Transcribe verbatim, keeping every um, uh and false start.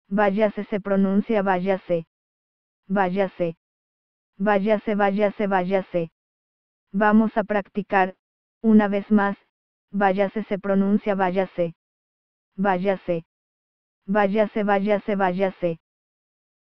Váyase se pronuncia váyase. Váyase. Váyase, váyase, váyase. Vamos a practicar, una vez más, váyase se pronuncia váyase. Váyase. Váyase, váyase, váyase.